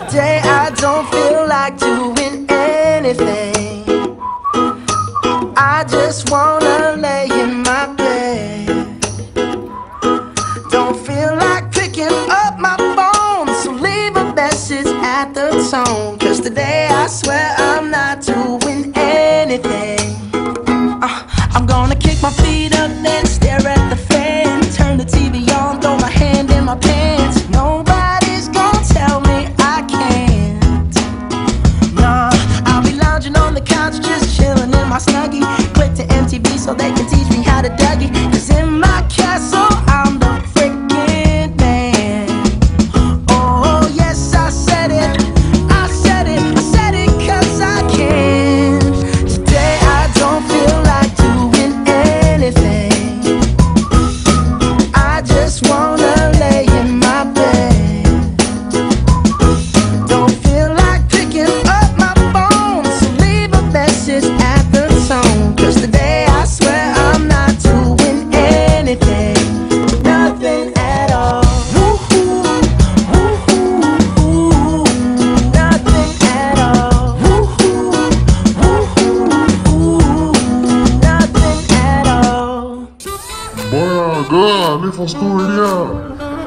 Today I don't feel like doing anything. I just wanna lay in my bed. Don't feel like picking up my phone, so leave a message at the tone. 'Cause today I swear I'm not doing anything. I'm gonna kick my feet up, then stare at the fan. Turn the TV on, throw my hand in my pants. Nobody's gonna tell me I can't. Nah, I'll be lounging on the couch, just chilling in my Snuggie. Click to MTV so they can teach me how to Dougie. 'Cause in my castle I'm the freaking man. Oh yes, I said it, I said it, I said it 'cause I can. Today I don't feel like doing anything. I just wanna lay in my bed. Don't feel like picking up my phone, so leave a message at the tone. 'Cause today I swear I'm not doing anything. Nothing at all. Woo-hoo, woo-hoo, woo. Nothing at all. Woo-hoo, woo-hoo, woo. Nothing at all. Bora, God, me från skolan.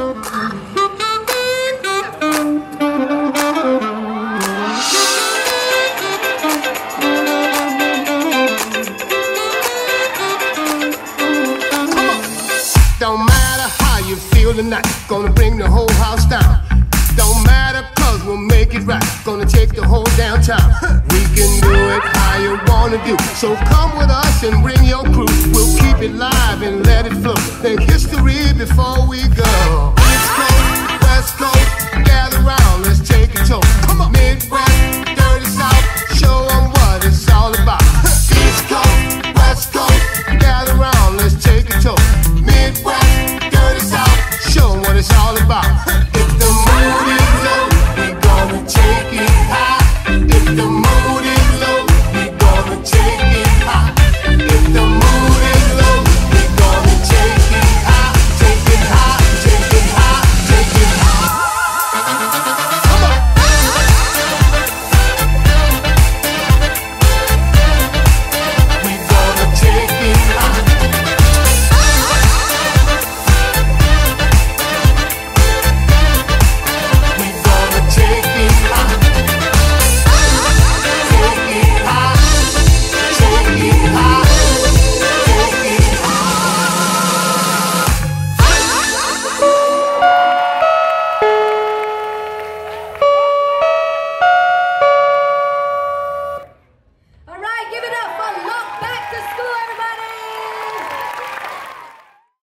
Don't matter how you feel tonight, gonna bring the whole house down. Don't matter 'cause we'll make it right, gonna take the whole downtown. We can do it how you wanna do, so come with us and bring your crew. We'll keep it live and let it flow, make history before we go. East Coast, West Coast.